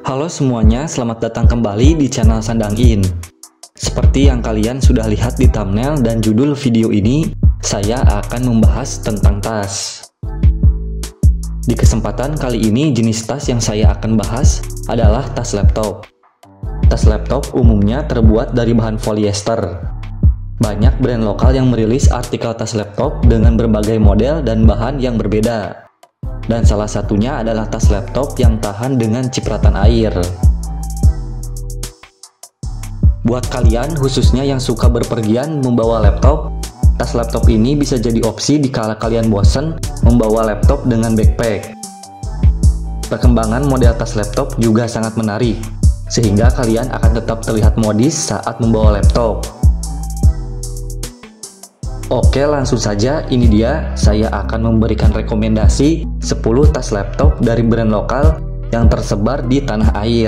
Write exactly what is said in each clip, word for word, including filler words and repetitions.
Halo semuanya, selamat datang kembali di channel Sandangin. Seperti yang kalian sudah lihat di thumbnail dan judul video ini, saya akan membahas tentang tas. Di kesempatan kali ini, jenis tas yang saya akan bahas adalah tas laptop. Tas laptop umumnya terbuat dari bahan polyester. Banyak brand lokal yang merilis artikel tas laptop dengan berbagai model dan bahan yang berbeda. Dan salah satunya adalah tas laptop yang tahan dengan cipratan air. Buat kalian khususnya yang suka berpergian membawa laptop, tas laptop ini bisa jadi opsi dikala kalian bosan membawa laptop dengan backpack. Perkembangan model tas laptop juga sangat menarik, sehingga kalian akan tetap terlihat modis saat membawa laptop. Oke, langsung saja, ini dia saya akan memberikan rekomendasi sepuluh tas laptop dari brand lokal yang tersebar di tanah air.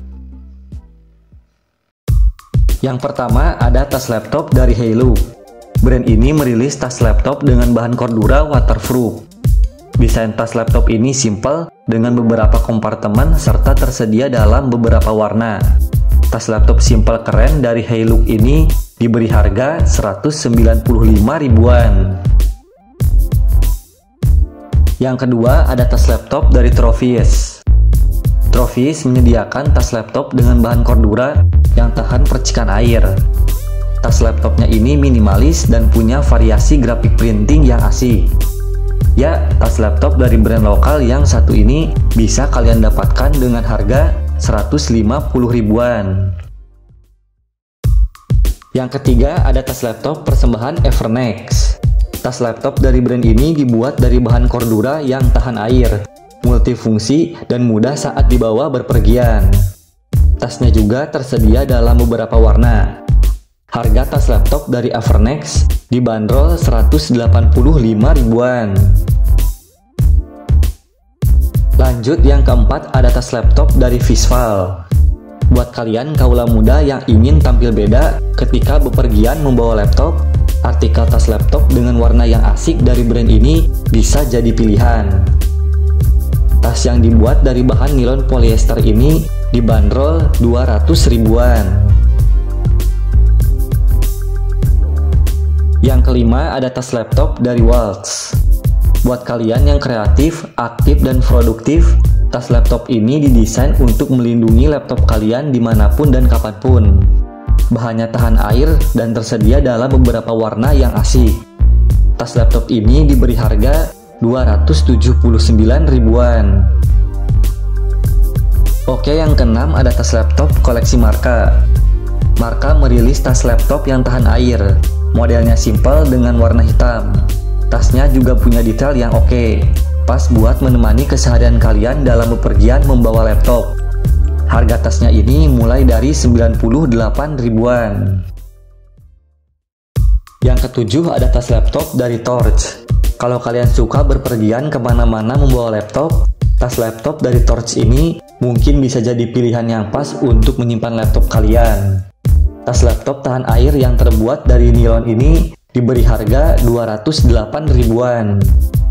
Yang pertama ada tas laptop dari Hailu. Brand ini merilis tas laptop dengan bahan Cordura waterproof. Desain tas laptop ini simple dengan beberapa kompartemen serta tersedia dalam beberapa warna. Tas laptop simple keren dari Hailu ini diberi harga seratus sembilan puluh lima ribuan. Yang kedua ada tas laptop dari Trofies. Trofies menyediakan tas laptop dengan bahan Cordura yang tahan percikan air. Tas laptopnya ini minimalis dan punya variasi grafik printing yang asik. Ya, tas laptop dari brand lokal yang satu ini bisa kalian dapatkan dengan harga seratus lima puluh ribuan. Yang ketiga ada tas laptop persembahan Evernex. Tas laptop dari brand ini dibuat dari bahan Cordura yang tahan air, multifungsi, dan mudah saat dibawa berpergian. Tasnya juga tersedia dalam beberapa warna. Harga tas laptop dari Evernex dibanderol seratus delapan puluh lima ribuan. Lanjut yang keempat ada tas laptop dari Visval. Buat kalian kaula muda yang ingin tampil beda ketika bepergian membawa laptop, artikel tas laptop dengan warna yang asik dari brand ini bisa jadi pilihan. Tas yang dibuat dari bahan nilon polyester ini dibanderol dua ratus ribuan. Yang kelima ada tas laptop dari Waltz. Buat kalian yang kreatif, aktif, dan produktif, tas laptop ini didesain untuk melindungi laptop kalian dimanapun dan kapanpun. Bahannya tahan air dan tersedia dalam beberapa warna yang asik. Tas laptop ini diberi harga dua ratus tujuh puluh sembilan ribuan. Oke, yang keenam ada tas laptop koleksi Marka. Marka merilis tas laptop yang tahan air. Modelnya simple dengan warna hitam. Tasnya juga punya detail yang oke, pas buat menemani keseharian kalian dalam bepergian membawa laptop. Harga tasnya ini mulai dari sembilan puluh delapan ribuan. Yang ketujuh ada tas laptop dari Torch. Kalau kalian suka berpergian kemana-mana membawa laptop, tas laptop dari Torch ini mungkin bisa jadi pilihan yang pas untuk menyimpan laptop kalian. Tas laptop tahan air yang terbuat dari nilon ini diberi harga dua ratus delapan ribuan.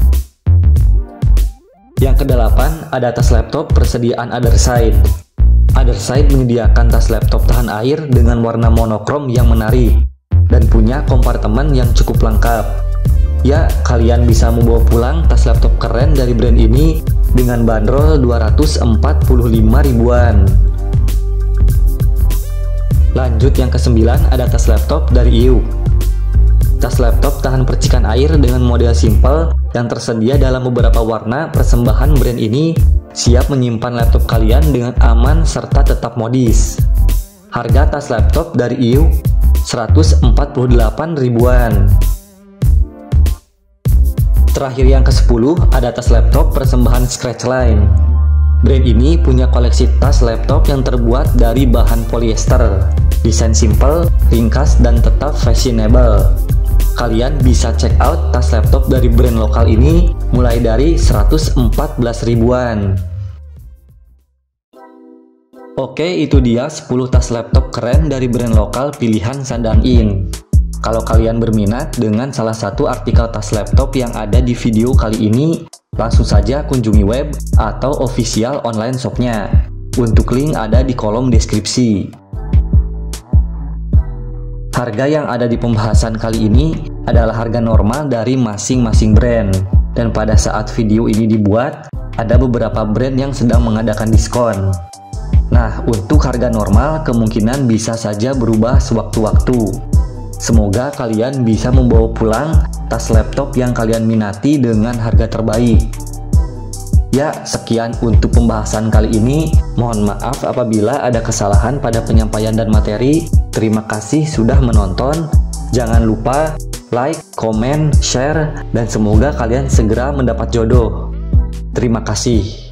Yang kedelapan ada tas laptop persediaan Otherside. Otherside menyediakan tas laptop tahan air dengan warna monokrom yang menarik dan punya kompartemen yang cukup lengkap. Ya, kalian bisa membawa pulang tas laptop keren dari brand ini dengan bandrol dua ratus empat puluh lima ribuan. Lanjut yang kesembilan ada tas laptop dari I U. Tas laptop tahan percikan air dengan model simple yang tersedia dalam beberapa warna. Persembahan brand ini siap menyimpan laptop kalian dengan aman serta tetap modis. Harga tas laptop dari I U seratus empat puluh delapan ribuan. Terakhir yang kesepuluh ada tas laptop persembahan Scratchline. Brand ini punya koleksi tas laptop yang terbuat dari bahan polyester. Desain simple, ringkas, dan tetap fashionable. Kalian bisa check out tas laptop dari brand lokal ini mulai dari seratus empat belas ribuan. Oke, itu dia sepuluh tas laptop keren dari brand lokal pilihan Sandangin. Kalau kalian berminat dengan salah satu artikel tas laptop yang ada di video kali ini, langsung saja kunjungi web atau official online shopnya. Untuk link ada di kolom deskripsi. Harga yang ada di pembahasan kali ini adalah harga normal dari masing-masing brand. Dan pada saat video ini dibuat, ada beberapa brand yang sedang mengadakan diskon. Nah, untuk harga normal kemungkinan bisa saja berubah sewaktu-waktu. Semoga kalian bisa membawa pulang tas laptop yang kalian minati dengan harga terbaik. Ya, sekian untuk pembahasan kali ini. Mohon maaf apabila ada kesalahan pada penyampaian dan materi. Terima kasih sudah menonton. Jangan lupa like, komen, share, dan semoga kalian segera mendapat jodoh. Terima kasih.